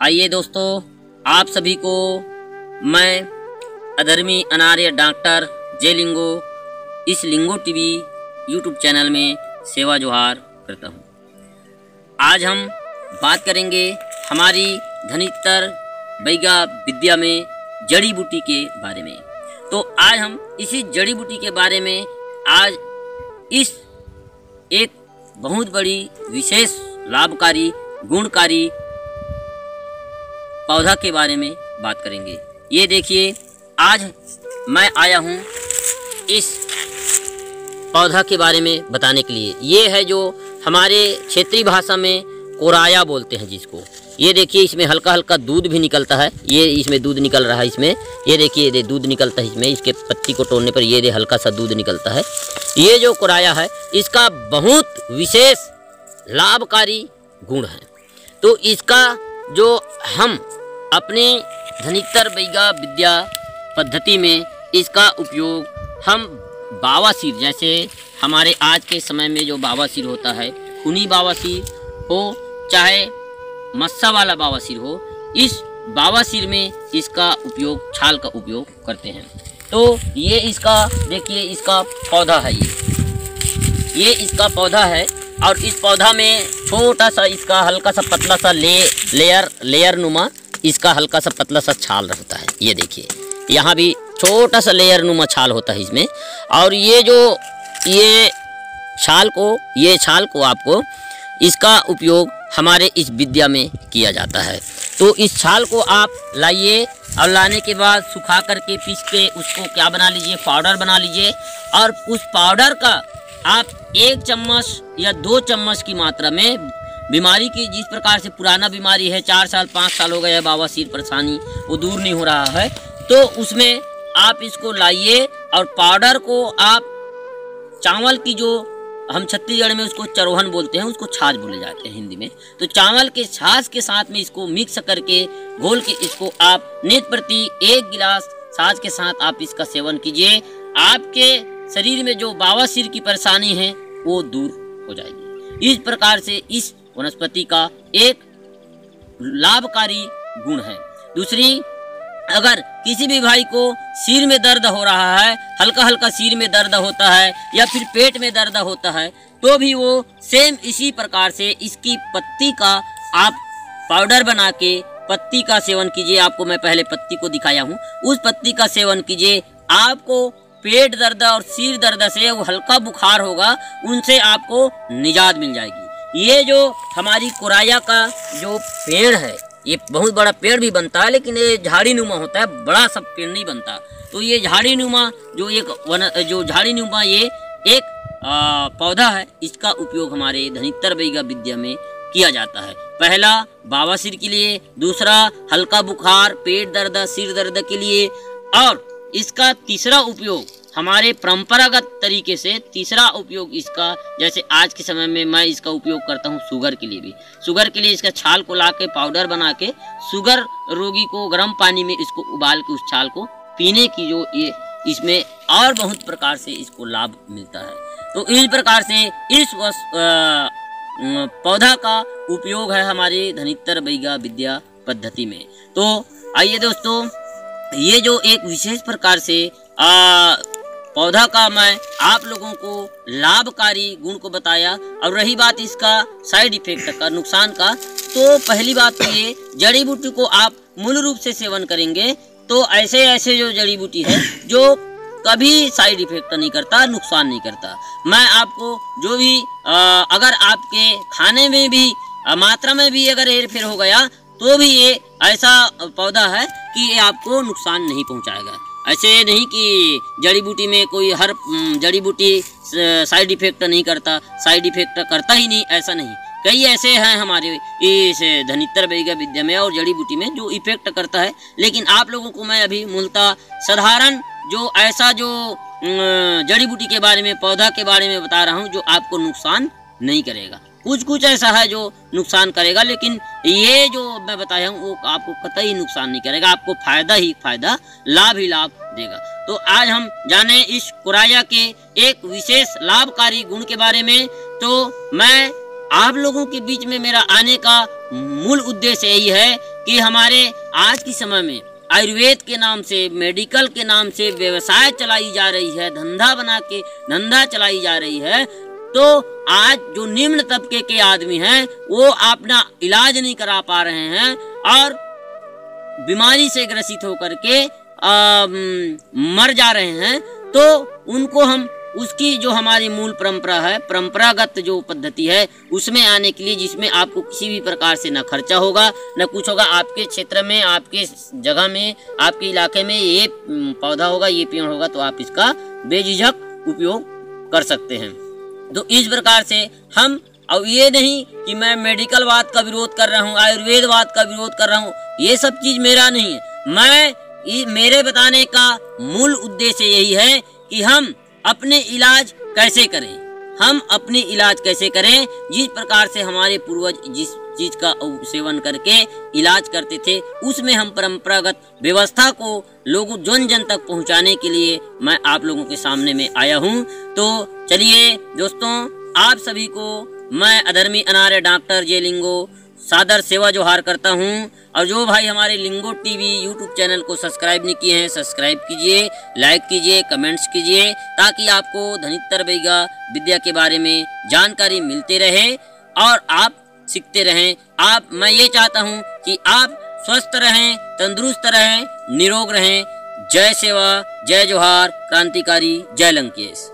आइए दोस्तों, आप सभी को मैं अधर्मी अनार्य डॉक्टर जे लिंगो इस लिंगो टीवी यूट्यूब चैनल में सेवा जोहार करता हूँ। आज हम बात करेंगे हमारी धनित्तर बैगा विद्या में जड़ी बूटी के बारे में। तो आज हम इसी जड़ी बूटी के बारे में आज इस एक बहुत बड़ी विशेष लाभकारी गुणकारी पौधा के बारे में बात करेंगे। ये देखिए, आज मैं आया हूँ इस पौधा के बारे में बताने के लिए। ये है जो हमारे क्षेत्रीय भाषा में कोराया बोलते हैं जिसको। ये देखिए, इसमें हल्का हल्का दूध भी निकलता है। ये इसमें दूध निकल रहा है इसमें। ये देखिए, ये दूध निकलता है इसमें। इसके पत्ती को तोड़ने पर ये हल्का सा दूध निकलता है। ये जो कोराया है इसका बहुत विशेष लाभकारी गुण है। तो इसका जो हम अपने धनित्तर बैगा विद्या पद्धति में इसका उपयोग हम बावासीर, जैसे हमारे आज के समय में जो बावासीर होता है, खूनी बावासीर हो चाहे मस्सा वाला बावासीर हो, इस बावासीर में इसका उपयोग, छाल का उपयोग करते हैं। तो ये इसका देखिए, इसका पौधा है। ये इसका पौधा है और इस पौधा में छोटा सा इसका हल्का सा पतला सा लेयर नुमा इसका हल्का सा पतला सा छाल रहता है। ये देखिए, यहाँ भी छोटा सा लेयर नुमा छाल होता है इसमें। और ये जो ये छाल को आपको इसका उपयोग हमारे इस विद्या में किया जाता है। तो इस छाल को आप लाइए और लाने के बाद सुखा करके पीस के उसको क्या बना लीजिए, पाउडर बना लीजिए। और उस पाउडर का आप 1 चम्मच या 2 चम्मच की मात्रा में बीमारी की, जिस प्रकार से पुराना बीमारी है, 4 साल 5 साल हो गए है बावासीर परेशानी, वो दूर नहीं हो रहा है, तो उसमें आप इसको लाइए और पाउडर को आप चावल की, जो हम छत्तीसगढ़ में उसको चरोहन बोलते हैं, उसको छाछ बोले जाते हैं हिंदी में, तो चावल के छाछ के साथ में इसको मिक्स करके घोल के इसको आप नित्य प्रति 1 गिलास छाछ के साथ आप इसका सेवन कीजिए। आपके शरीर में जो बावासीर की परेशानी है वो दूर हो जाएगी। इस प्रकार से इस वनस्पति का एक लाभकारी गुण है। दूसरी, अगर किसी भी भाई को सिर में दर्द हो रहा है, हल्का हल्का सिर में दर्द होता है या फिर पेट में दर्द होता है, तो भी वो सेम इसी प्रकार से इसकी पत्ती का आप पाउडर बना के पत्ती का सेवन कीजिए। आपको मैं पहले पत्ती को दिखाया हूँ, उस पत्ती का सेवन कीजिए। आपको पेट दर्द और सिर दर्द से, वो हल्का बुखार होगा, उनसे आपको निजात मिल जाएगी। ये जो हमारी कोराया का जो पेड़ है, ये बहुत बड़ा पेड़ भी बनता है, लेकिन ये झाड़ी नुमा होता है, बड़ा सब पेड़ नहीं बनता। तो ये झाड़ी नुमा जो झाड़ी नुमा ये एक पौधा है, इसका उपयोग हमारे धनित्तर बैगा विद्या में किया जाता है। पहला बावासीर के लिए, दूसरा हल्का बुखार, पेट दर्द, सिर दर्द के लिए, और इसका तीसरा उपयोग हमारे परंपरागत तरीके से, तीसरा उपयोग इसका, जैसे आज के समय में मैं इसका उपयोग करता हूँ शुगर के लिए भी। शुगर के लिए इसका छाल को लाके पाउडर बना के शुगर रोगी को गर्म पानी में इसको उबाल के उस छाल को पीने की, जो ये इसमें और बहुत प्रकार से इसको लाभ मिलता है। तो इस प्रकार से इस पौधा का उपयोग है हमारे धनित्तर बैगा विद्या पद्धति में। तो आइए दोस्तों, ये जो एक विशेष प्रकार से पौधा का मैं आप लोगों को लाभकारी गुण को बताया। और रही बात इसका साइड इफेक्ट का, नुकसान का, तो पहली बात तो ये, जड़ी बूटी को आप मूल रूप से सेवन करेंगे तो ऐसे जो जड़ी बूटी है जो कभी साइड इफेक्ट नहीं करता, नुकसान नहीं करता। मैं आपको जो भी अगर आपके खाने में भी मात्रा में भी अगर हेरफेर हो गया, तो भी ये ऐसा पौधा है कि ये आपको नुकसान नहीं पहुंचाएगा। ऐसे नहीं कि जड़ी बूटी में कोई हर जड़ी बूटी साइड इफेक्ट नहीं करता, साइड इफेक्ट करता ही नहीं, ऐसा नहीं। कई ऐसे हैं हमारे इस धनित्तर बैगा विद्या में और जड़ी बूटी में जो इफेक्ट करता है। लेकिन आप लोगों को मैं अभी मूलतः साधारण जो ऐसा जो जड़ी बूटी के बारे में, पौधा के बारे में बता रहा हूँ, जो आपको नुकसान नहीं करेगा। कुछ ऐसा है जो नुकसान करेगा, लेकिन ये जो मैं बताया हूँ वो आपको कतई नुकसान नहीं करेगा, आपको फायदा ही फायदा, लाभ ही लाभ देगा। तो आज हम जाने इस कोराया के एक विशेष लाभकारी गुण के बारे में। तो मैं आप लोगों के बीच में मेरा आने का मूल उद्देश्य यही है कि कि हमारे आज के समय में आयुर्वेद के नाम से, मेडिकल के नाम से व्यवसाय चलाई जा रही है, धंधा चलाई जा रही है, तो आज जो निम्न तबके के आदमी हैं वो अपना इलाज नहीं करा पा रहे हैं और बीमारी से ग्रसित होकर के मर जा रहे हैं। तो उनको हम उसकी जो हमारी मूल परंपरा है, परंपरागत जो पद्धति है, उसमें आने के लिए, जिसमें आपको किसी भी प्रकार से न खर्चा होगा न कुछ होगा, आपके क्षेत्र में, आपके जगह में, आपके इलाके में ये पौधा होगा, ये पेड़ होगा, तो आप इसका बेझिझक उपयोग कर सकते हैं। तो इस प्रकार से हम, अब ये नहीं कि मैं मेडिकलवाद का विरोध कर रहा हूँ, आयुर्वेदवाद का विरोध कर रहा हूँ, ये सब चीज मेरा नहीं है। मेरे बताने का मूल उद्देश्य यही है कि हम अपने इलाज कैसे करें, जिस प्रकार से हमारे पूर्वज जिस चीज का सेवन करके इलाज करते थे, उसमें हम परंपरागत व्यवस्था को लोगों जन तक पहुंचाने के लिए मैं आप लोगों के सामने में आया हूं। तो चलिए दोस्तों, आप सभी को मैं अधर्मी अनार्य डॉक्टर जे लिंगो सादर सेवा जोहार करता हूं। और जो भाई हमारे लिंगो टीवी यूट्यूब चैनल को सब्सक्राइब नहीं किए हैं, सब्सक्राइब कीजिए, लाइक कीजिए, कमेंट्स कीजिए, ताकि आपको धनित्तर वैगा विद्या के बारे में जानकारी मिलते रहे और आप सीखते रहें। मैं ये चाहता हूं कि आप स्वस्थ रहें, तंदुरुस्त रहें, निरोग रहें। जय सेवा, जय जोहार, क्रांतिकारी, जय लंकेश।